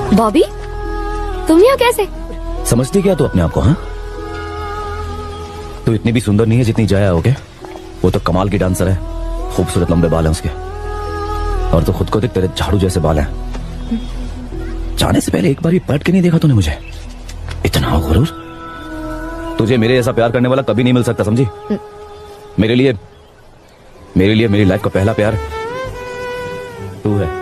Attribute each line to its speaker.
Speaker 1: बॉबी, तुम यहाँ कैसे?
Speaker 2: समझती क्या तू अपने आप को? हाँ, तू इतनी भी सुंदर नहीं है जितनी जाया हो। वो तो कमाल की डांसर है, खूबसूरत लंबे बाल हैं उसके, और तो खुद को देख, तेरे झाड़ू जैसे बाल हैं। जाने से पहले एक बार भी पलट के नहीं देखा तूने मुझे? इतना गुरूर? तुझे मेरे जैसा प्यार करने वाला कभी नहीं मिल सकता, समझी? मेरे लिए मेरी लाइफ का पहला प्यार तू है।